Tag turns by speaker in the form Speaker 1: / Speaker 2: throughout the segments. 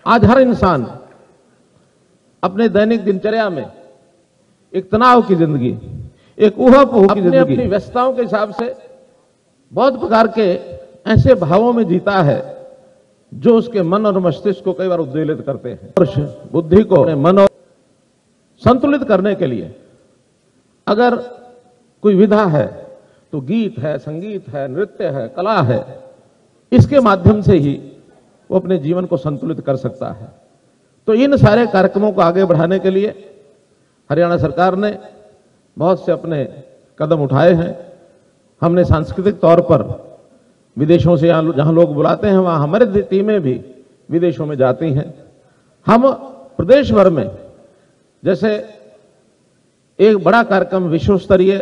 Speaker 1: आज हर इंसान अपने दैनिक दिनचर्या में एक तनाव की जिंदगी, एक ऊहापोह की जिंदगी, अपनी व्यस्तताओं के हिसाब से बहुत प्रकार के ऐसे भावों में जीता है जो उसके मन और मस्तिष्क को कई बार उद्वेलित करते हैं। और बुद्धि को अपने मन और संतुलित करने के लिए अगर कोई विधा है तो गीत है, संगीत है, नृत्य है, कला है, इसके माध्यम से ही वो अपने जीवन को संतुलित कर सकता है। तो इन सारे कार्यक्रमों को आगे बढ़ाने के लिए हरियाणा सरकार ने बहुत से अपने कदम उठाए हैं। हमने सांस्कृतिक तौर पर विदेशों से जहां लोग बुलाते हैं वहां हमारी टीमें भी विदेशों में जाती हैं। हम प्रदेश भर में जैसे एक बड़ा कार्यक्रम विश्व स्तरीय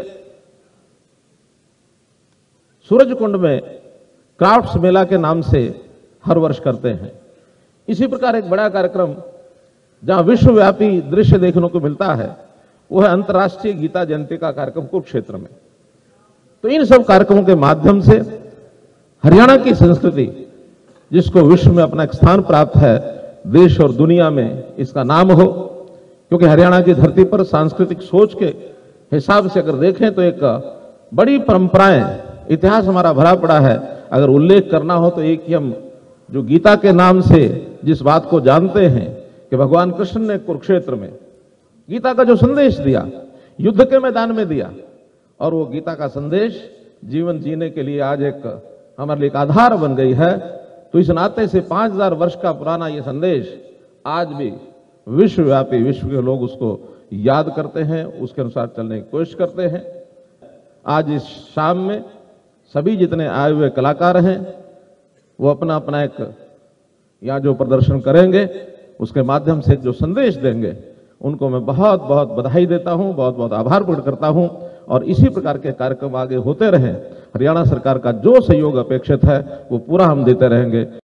Speaker 1: सूरजकुंड में क्राफ्ट्स मेला के नाम से हर वर्ष करते हैं। इसी प्रकार एक बड़ा कार्यक्रम जहां विश्वव्यापी दृश्य देखने को मिलता है वो है अंतर्राष्ट्रीय गीता जयंती का कार्यक्रम कुरुक्षेत्र में। तो इन सब कार्यक्रमों के माध्यम से हरियाणा की संस्कृति, जिसको विश्व में अपना एक स्थान प्राप्त है, देश और दुनिया में इसका नाम हो। क्योंकि हरियाणा की धरती पर सांस्कृतिक सोच के हिसाब से अगर देखें तो एक बड़ी परंपराएं, इतिहास हमारा भरा पड़ा है। अगर उल्लेख करना हो तो एक ही हम जो गीता के नाम से जिस बात को जानते हैं कि भगवान कृष्ण ने कुरुक्षेत्र में गीता का जो संदेश दिया, युद्ध के मैदान में दिया, और वो गीता का संदेश जीवन जीने के लिए आज एक हमारे लिए एक आधार बन गई है। तो इस नाते से 5000 वर्ष का पुराना ये संदेश आज भी विश्वव्यापी, विश्व के लोग उसको याद करते हैं, उसके अनुसार चलने की कोशिश करते हैं। आज इस शाम में सभी जितने आए हुए कलाकार हैं वो अपना अपना एक यहाँ जो प्रदर्शन करेंगे उसके माध्यम से जो संदेश देंगे उनको मैं बहुत बहुत बधाई देता हूँ, बहुत बहुत आभार प्रकट करता हूँ। और इसी प्रकार के कार्यक्रम आगे होते रहें। हरियाणा सरकार का जो सहयोग अपेक्षित है वो पूरा हम देते रहेंगे।